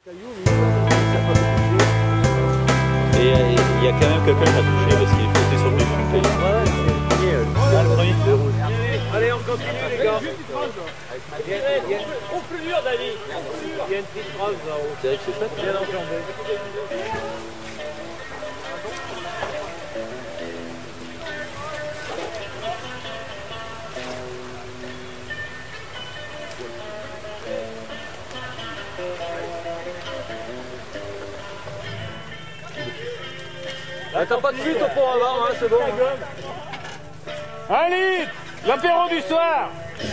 Et il y a quand même quelqu'un qui a touché parce qu'il est flotté sur le dessus. Allez, on continue les gars. Au plus dur, Dani. Il y a une petite phrase là-haut. C'est vrai que c'est chouette. Bien enjambé. Ah, t'as pas de chute au pont avant, hein, c'est bon. Allez, l'apéro du soir.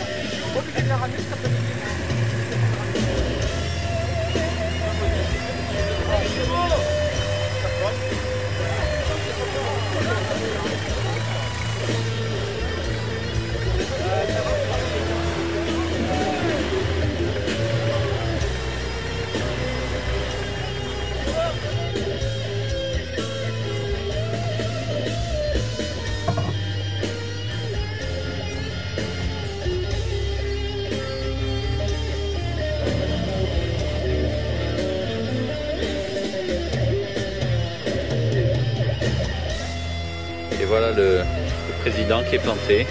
Et voilà le président qui est planté.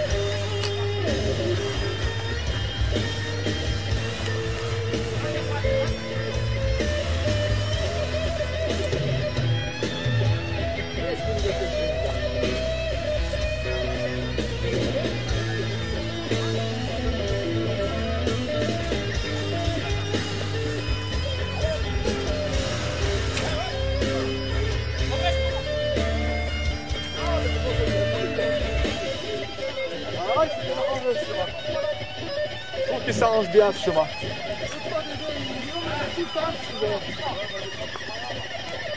Je trouve que ça range bien ce chemin.